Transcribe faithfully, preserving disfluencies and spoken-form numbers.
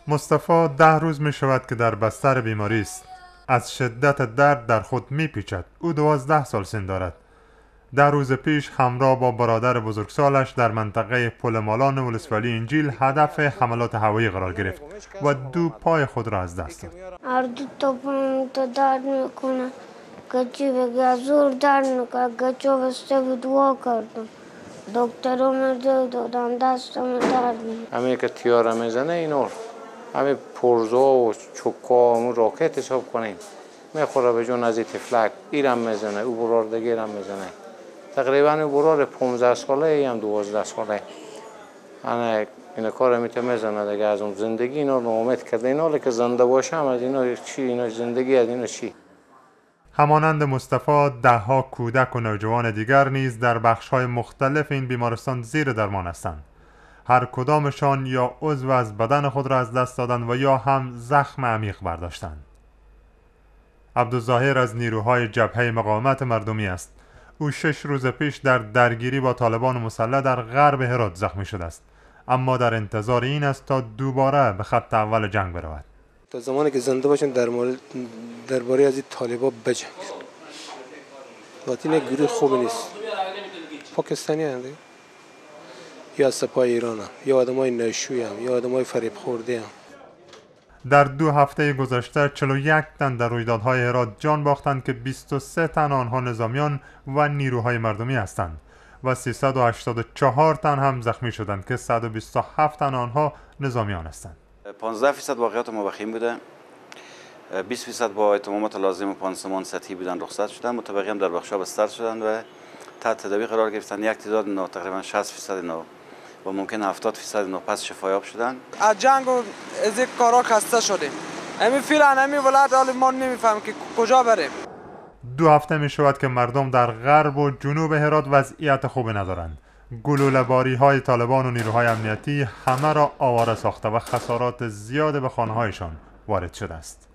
مصطفی ده روز می شود که در بستر بیماری است. از شدت درد در خود می پیچد. او دوازده سال سن دارد. ده روز پیش همراه با برادر بزرگسالش در منطقه پل مالان ولسوالی انجیل هدف حملات هوایی قرار گرفت و دو پای خود را از دست داد. هر دو تا پایم تا درد میکنه. کچی بگه زور درد میکنه. گچو بسته بود دعا کردم. دکتر رو مرده دادم دستم درد میکنه. همه که تیاره میزنه اینور همه پرزا و چکا و راکت حساب کنیم میخوره به جون از این تفلک ایرم میزنه او برار دیگه ایرم میزنه. تقریبا او برار پانزده ساله ای هم دوازده ساله انا این کار میته میزنه دیگه. از اون زندگی اینا رو امید کرده اینا که زنده باشم از اینا چی اینا زندگی از اینا چی. همانند مصطفی ده ها کودک و نوجوان دیگر نیز در بخش‌های مختلف این بیمارستان زیر درمان هستند. هر کدامشان یا عضو از بدن خود را از دست دادند و یا هم زخم عمیق برداشتند. عبدالظاهر از نیروهای جبهه مقاومت مردمی است. او شش روز پیش در درگیری با طالبان مسلح در غرب هرات زخمی شده است، اما در انتظار این است تا دوباره به خط اول جنگ برود. تا زمانی که زنده باشن در مورد درباره از این طالبان بجنگ. وقتی نه گروه خوب نیست. پاکستانی هستی؟ یا سپاه ایران هم، یا آدمای نشوی هم، یا آدمای فریب خورده هم. در دو هفته گذشته چهل و یک تن در رویدادهای هرات جان باختند که بیست و سه تن آنها نظامیان و نیروهای مردمی هستند و سیصد و هشتاد و چهار تن هم زخمی شدند که صد و بیست و هفت تن آنها نظامیان هستند. پانزده درصد واقعیات مباحث بوده، بیست درصد با اتمامات لازم و پانسمان سطحی بودن رخصت شدند، متبقی هم در بخشا بستر شدند و تحت تداوی قرار گرفتند. یک تعداد نو تقریبا شصت درصد نو و ممکن هفتاد درصد نو پس شفایاب شدند. از جنگ و از این کارا خسته شدیم. همین فعلا همین ولایت حال ما نمیفهم که کجا بریم. دو هفته می شود که مردم در غرب و جنوب هرات وضعیت خوبی ندارند. گلوله‌باری های طالبان و نیروهای امنیتی همه را آواره ساخته و خسارات زیاد به خانه‌هایشان وارد شده است.